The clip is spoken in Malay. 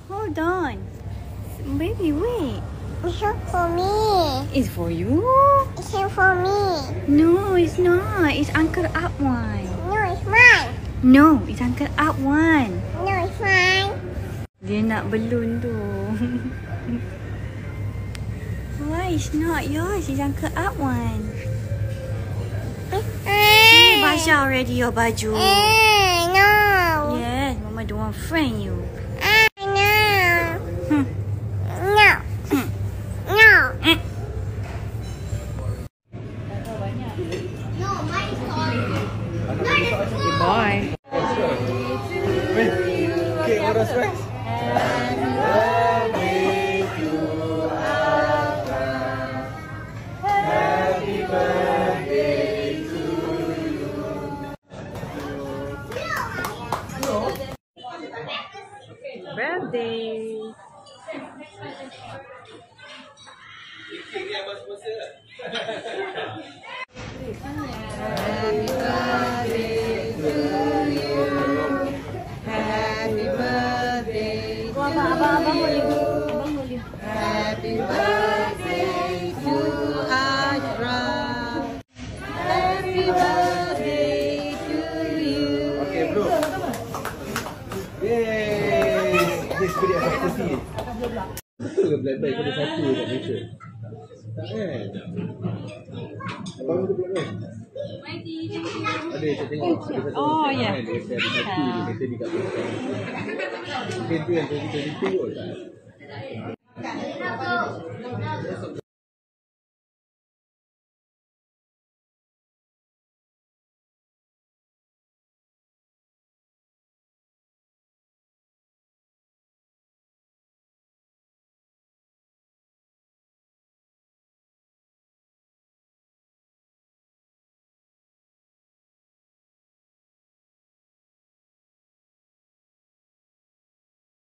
Hold on. Baby, wait. It's not for me. It's for you? It's not for me. No, it's not. It's Uncle Up one. No, it's mine. No, it's Uncle Up one. No, it's mine. Dia nak balloon tu. Why it's not yours? It's Uncle Up one. See, Basha already your baju. No. Yes, Mama don't want friend you. No. Hmm. No. No. No, mine is orange. Boy. Okay, what else next? Birthday. Happy birthday to you. Happy birthday to you. Happy birthday to Asyraf. Happy birthday to you. Okay, bro. Yeay. This beri apa sih? Betul ke black bag ada satu kat Malaysia? Tak kan? Abang tu black bag? Ada, saya tengok ada satu Oh, ya. kan, dia ada satu dia kata dekat Malaysia. Mungkin tu yang 2022 kot tak?